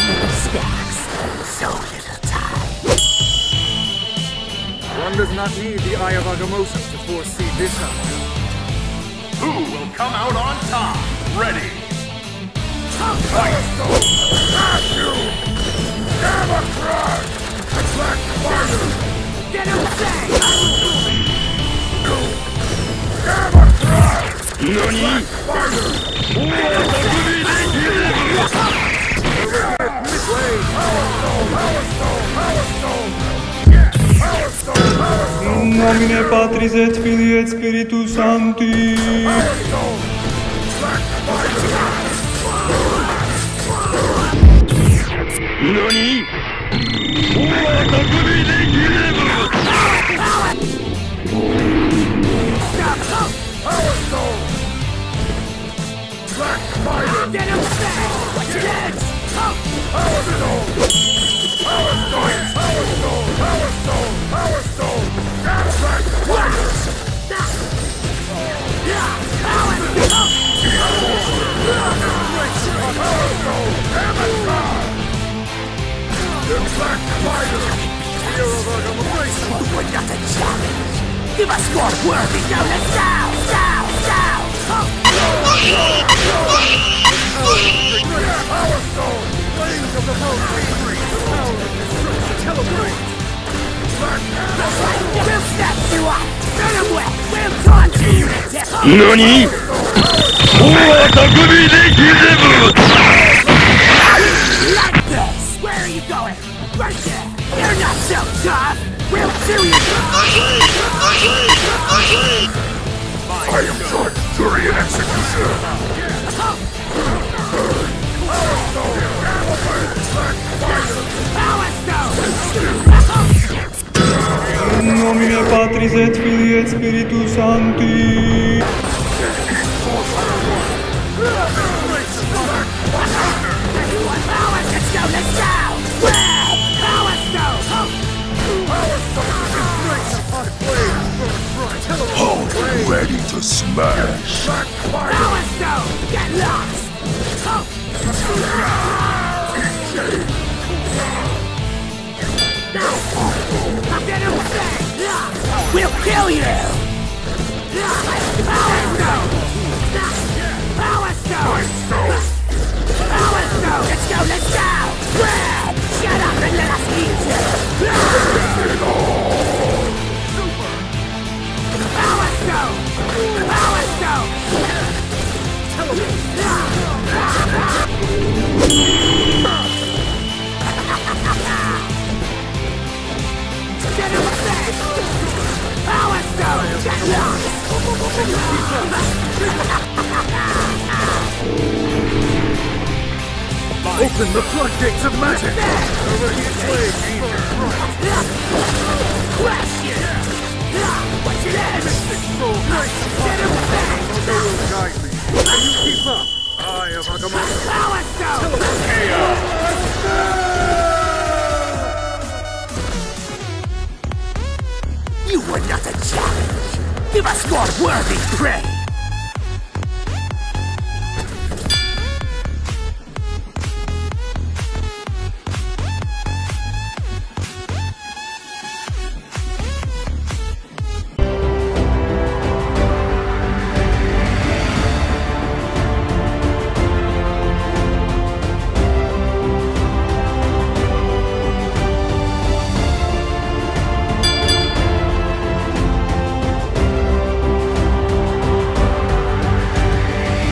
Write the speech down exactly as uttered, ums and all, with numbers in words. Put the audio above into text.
many stacks, so little time. One does not need the Eye of Agamotto to foresee this outcome. Who will come out on top? Ready? Fight! Smash you! Gamma Crash! Black Fire! Get him safe! Gamma Crash! Nani? Black Fire! Power Stone! Power Stone! Power Stone! Yeah! Power Stone! Power Stone! In nomine Patris et Filii et Spiritus Sancti. Power Stone! Black Fire! Nani? Power Stone! Black Fire! Get him safe! What's your legs? Power Stone! Power Stone! Power Stone! Power Stone! Power Stone! Black Fire! Power Stone! Power Stone! Gamma Crash! The Black Fire! Fear of Agamotto! You were not a challenge! Give us more worthy donuts now! Now! Now! Power Stone! Flames of the most free! The power of destruction! Celebrate! Black We'll snap you up! Turn him wet! We'll taunt you! Nani? Like this! Where are you going? Right there! You're not so tough! We'll do you! I am Judge, Jury, and Executioner! Power Stone! Gamma Fire! Black Fire! Power Stone! In nomine Patris et Filii et Spiritus Sancti. Power Stone! Let's go! Well! Power Stone! Power Stone! Hold Ready to smash! Black Fire! Power Stone! Get lost! Get him safe! We'll kill you! Power Stone! Power Stone! Power Stone! Let's go! Let's go! Grab! Shut up and let us eat you! Power Stone! Power Stone! Get him safe! Power Stone! Get lost! Open the floodgates of magic! Overheated blades! Question! What's your name? Mystic soul! Nice! Get him safe! They will guide me! And you keep up! Eye of Agamotto! Power Stone! You were not a challenge! Give us more worthy prey!